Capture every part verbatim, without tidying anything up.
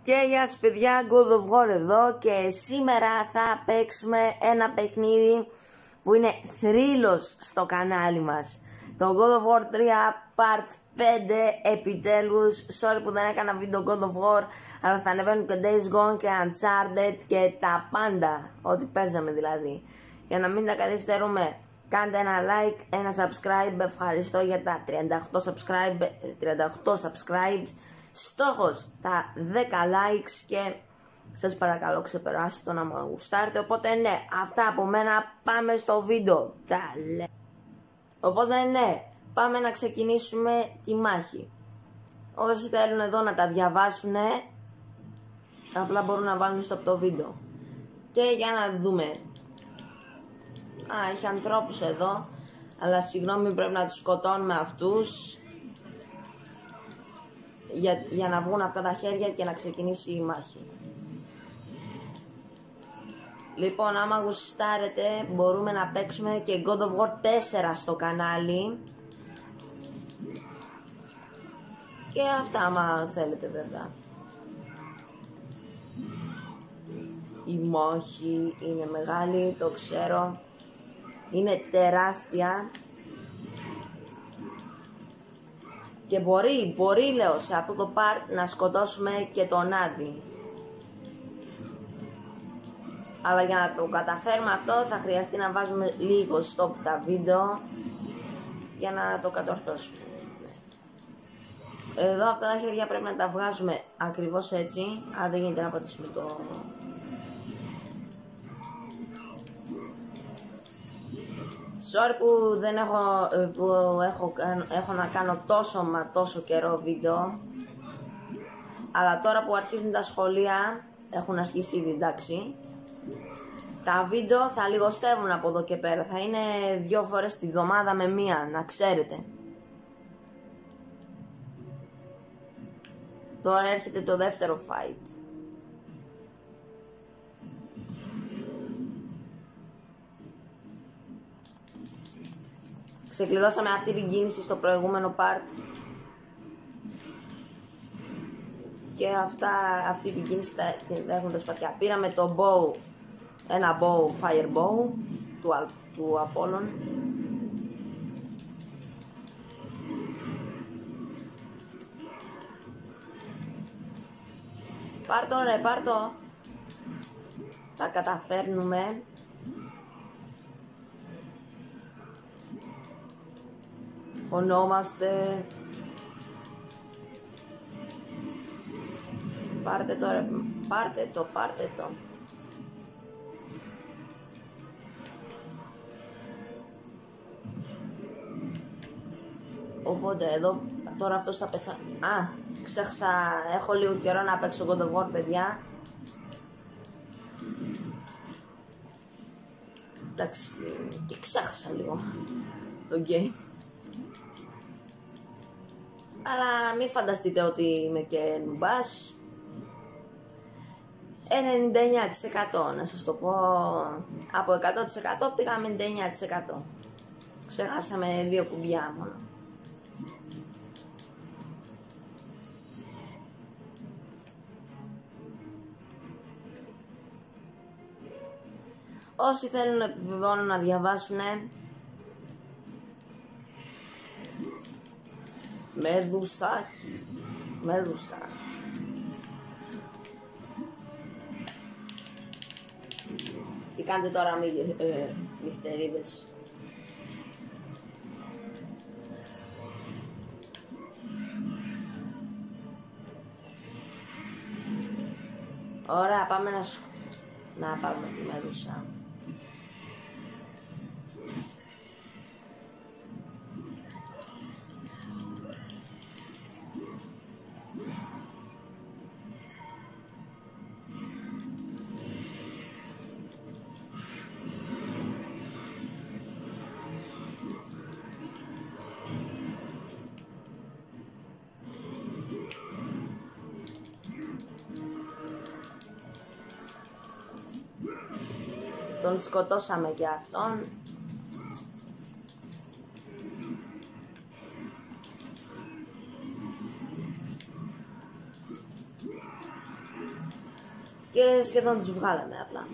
Και γεια σας παιδιά, God of War εδώ και σήμερα θα παίξουμε ένα παιχνίδι που είναι θρύλος στο κανάλι μας. Το God of War τρία Part πέντε επιτέλους. Sorry που δεν έκανα βίντεο God of War, αλλά θα ανεβαίνουν και Days Gone και Uncharted και τα πάντα, ό,τι παίζαμε δηλαδή. Για να μην τα καθυστερούμε, κάντε ένα like, ένα subscribe, ευχαριστώ για τα τριάντα οκτώ subscribe, τριάντα οκτώ subscribes. Στόχος τα δέκα likes και σας παρακαλώ ξεπεράστε το να μου γουστάρετε. Οπότε ναι, αυτά από μένα, πάμε στο βίντεο. Οπότε ναι, πάμε να ξεκινήσουμε τη μάχη. Όσοι θέλουν εδώ να τα διαβάσουν, απλά μπορούν να βάλουν στο από το βίντεο. Και για να δούμε. Α, έχει ανθρώπους εδώ, αλλά συγγνώμη, πρέπει να τους σκοτώνουμε αυτούς για, για να βγουν αυτά τα χέρια και να ξεκινήσει η μάχη. Λοιπόν, άμα γουστάρετε μπορούμε να παίξουμε και God of War τέσσερα στο κανάλι. Και αυτά άμα θέλετε βέβαια. Η μάχη είναι μεγάλη, το ξέρω. Είναι τεράστια. Και μπορεί, μπορεί λέω σε αυτό το part να σκοτώσουμε και τον Άδη. Αλλά για να το καταφέρουμε αυτό θα χρειαστεί να βάζουμε λίγο stop τα βίντεο για να το κατορθώσουμε. Εδώ αυτά τα χέρια πρέπει να τα βγάζουμε ακριβώς έτσι. Α, δεν γίνεται να πατήσουμε το... Sorry που δεν έχω, που έχω, έχω να κάνω τόσο μα τόσο καιρό βίντεο. Αλλά τώρα που αρχίζουν τα σχολεία, έχουν αρχίσει ήδη, εντάξει. Τα βίντεο θα λιγοστεύουν από εδώ και πέρα. Θα είναι δύο φορές τη βδομάδα με μία, να ξέρετε. Τώρα έρχεται το δεύτερο fight. Ξεκλειδώσαμε αυτή την κίνηση στο προηγούμενο part. Και αυτά, αυτή την κίνηση τα, την έχουν τα σπαθιά. Πήραμε το bow, ένα bow, fire bow του, του Apollon. Πάρ' το ρε, πάρ' το. Τα καταφέρνουμε. Χωνόμαστε. Πάρτε το ρε, πάρτε το, πάρτε το. Οπότε εδώ, τώρα αυτός θα πεθάνει. Α, ξέχασα, έχω λίγο καιρό να παίξω God of War, παιδιά. Εντάξει, και ξέχασα λίγο το game. Αλλά μην φανταστείτε ότι είμαι και νουμπάς. ενενήντα εννιά τοις εκατό να σας το πω. Από εκατό τοις εκατό πήγαμε ενενήντα εννιά τοις εκατό. Ξεχάσαμε δύο κουμπιά μόνο. Όσοι θέλουν να επιβεβαιώνουν να διαβάσουν, Μεδουσάκι, Μεδουσά. Τι κάνετε τώρα μη, ε, νυχτερίδες. Ωραία, πάμε να, να πάρουμε τη Μεδουσά. Τον σκοτώσαμε και αυτόν. Και σχεδόν τους βγάλαμε απλά.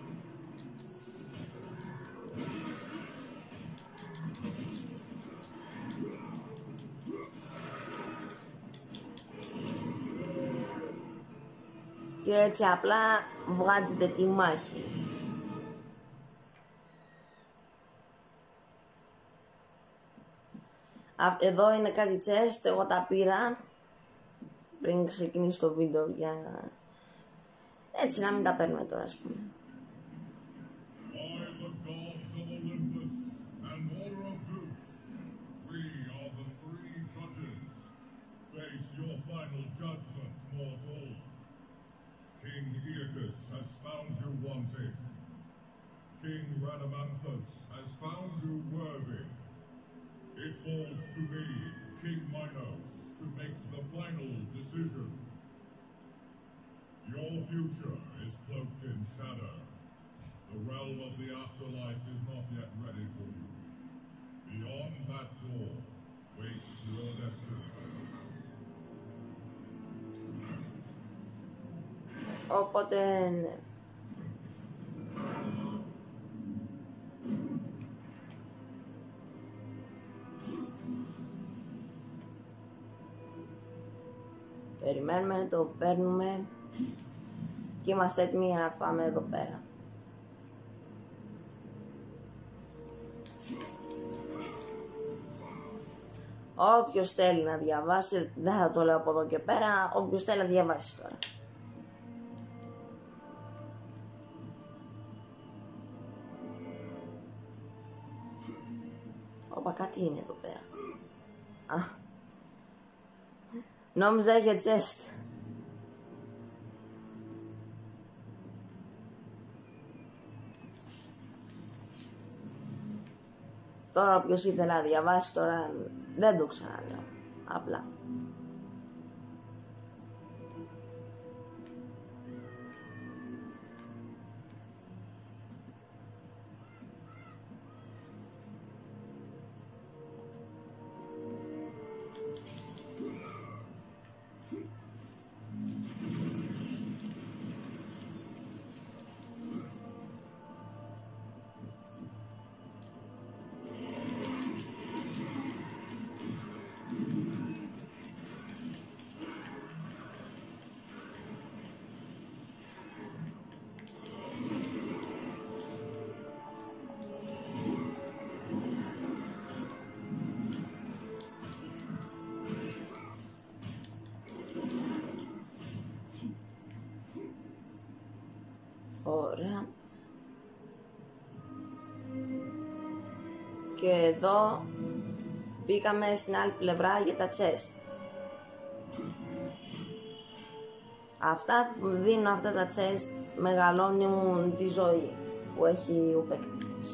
Και έτσι απλά βγάζετε τη μάχη. Εδώ είναι κάτι chest, εγώ τα πήρα πριν ξεκινήσει το βίντεο για έτσι να μην τα παίρνουμε τώρα, ας πούμε. King Aeacus has found you wanting. King Rhadamanthus has found you worthy. It falls to me, King Minos, to make the final decision. Your future is cloaked in shadow. The realm of the afterlife is not yet ready for you. Beyond that door waits your destiny. Οπότε ναι. Περιμένουμε, το παίρνουμε και είμαστε έτοιμοι για να πάμε εδώ πέρα. Όποιος θέλει να διαβάσει, δεν θα το λέω από εδώ και πέρα, όποιος θέλει να διαβάσει τώρα. Όπα, κάτι είναι εδώ πέρα. Α, νόμιζα είχε chest. Τώρα όποιος ήθελε να διαβάσει τώρα δεν το ξαναλέω. Απλά. Ωραία. Και εδώ μπήκαμε στην άλλη πλευρά για τα chest. Αυτά που δίνουν αυτά τα chest μεγαλώνουν τη ζωή που έχει ο παίκτης.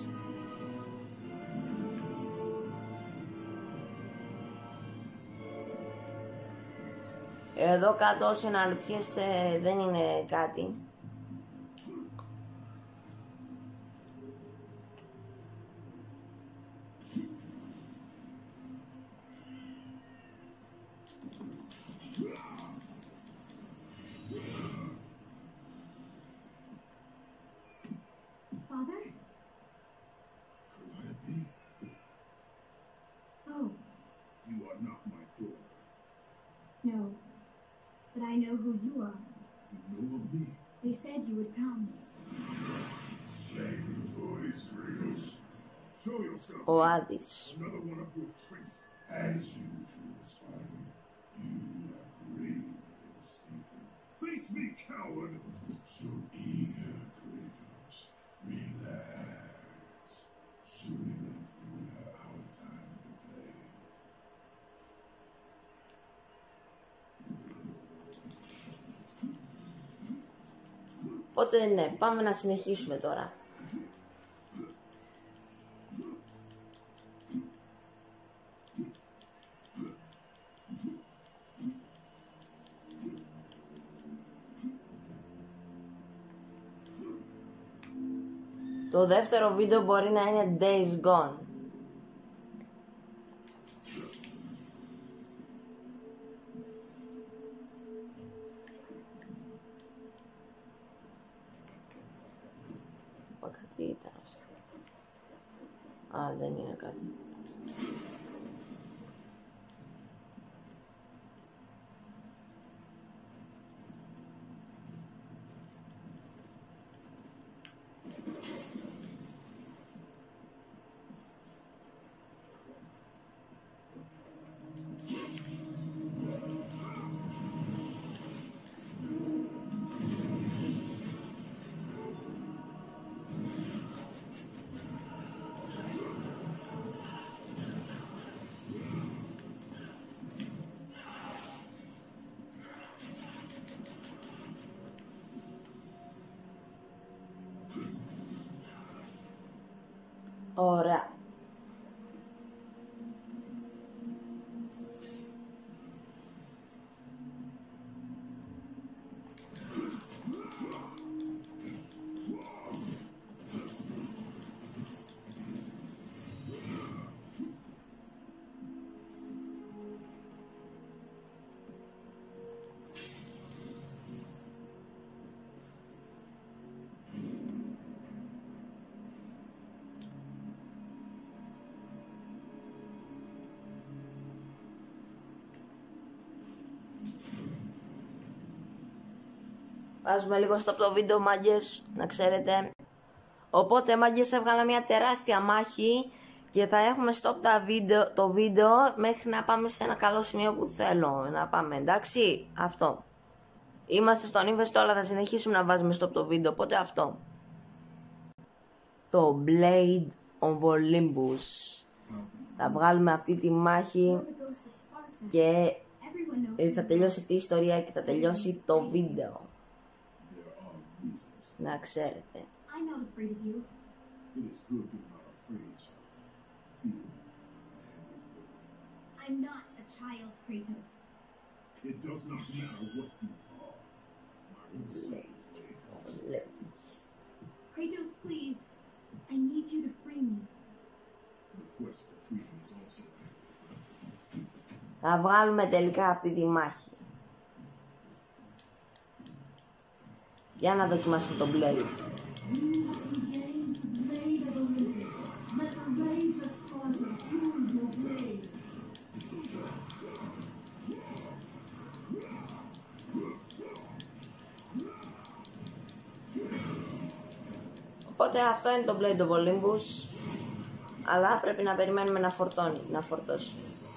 Εδώ κάτω όσοι αναρωτιέστε δεν είναι κάτι. Father? Calliope, Oh, you are not my daughter. no. But I know who you are. You know of me. They said you would come. Play with toys, Kratos. Show yourself. Ο Άδης. Another one of your tricks. As usual, Spartan. You are brave and mistaken. Face me, coward! So eager, Kratos. Relax. Soon enough, we will have our time to play. Οπότε ναι, πάμε να συνεχίσουμε τώρα. Το δεύτερο βίντεο μπορεί να είναι Days Gone. ήταν αυτό? Α, δεν είναι κάτι. Ωραία. Βάζουμε λίγο στο το βίντεο, μάγκες, να ξέρετε. Οπότε, μάγκες, έβγαλα μια τεράστια μάχη και θα έχουμε stop τα βίντεο, το βίντεο μέχρι να πάμε σε ένα καλό σημείο που θέλω να πάμε, εντάξει, αυτό. Είμαστε στον ύφεστο, αλλά θα συνεχίσουμε να βάζουμε stop το βίντεο, οπότε αυτό. Το Blade of Olympus. Θα βγάλουμε αυτή τη μάχη και θα τελειώσει αυτή η ιστορία και θα τελειώσει το βίντεο. Να ξέρετε. I'm not afraid of you. It is good you're not afraid, child. Feel as I am with you. I'm not a child, Kratos. It does not matter what you are. My consent is made possible. Kratos, please. I need you to free me. The quest for freedom is also. Θα βγάλουμε τελικά αυτή τη μάχη. Για να δοκιμάσουμε τον Blade. Οπότε αυτό είναι το Blade of Olympus. Αλλά πρέπει να περιμένουμε να φορτώνει, να φορτώσει.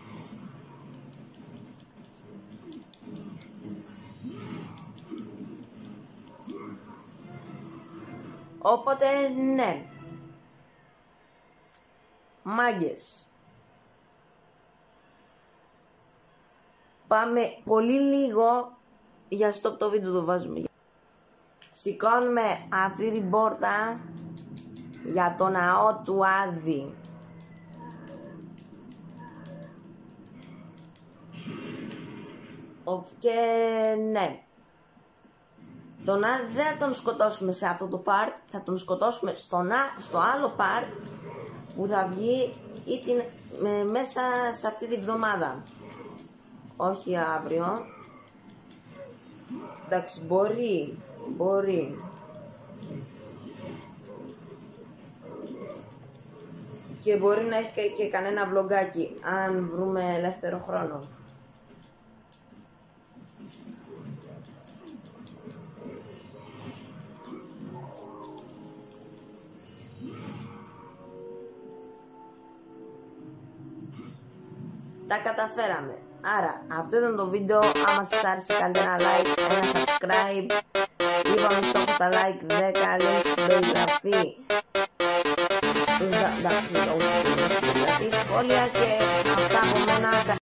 Οπότε ναι, μάγκες, πάμε πολύ λίγο για stop το βίντεο, το βάζουμε. Σηκώνουμε αυτή την πόρτα για το ναό του Άδη. Και ναι, τον Άδη δεν θα τον σκοτώσουμε σε αυτό το part, θα τον σκοτώσουμε στο, στο άλλο part που θα βγει ή την, με, μέσα σε αυτή τη βδομάδα. Όχι αύριο. Εντάξει, μπορεί, μπορεί. Και μπορεί να έχει και, και κανένα βλογκάκι, αν βρούμε ελεύθερο χρόνο. Τα καταφέραμε. Άρα αυτό ήταν το βίντεο. Άμα σας άρεσε κάντε ένα like, ένα subscribe. Είπαμε στόχο τα like δέκα, link στην περιγραφή. Εντάξει, σχόλια και αυτά από μένα.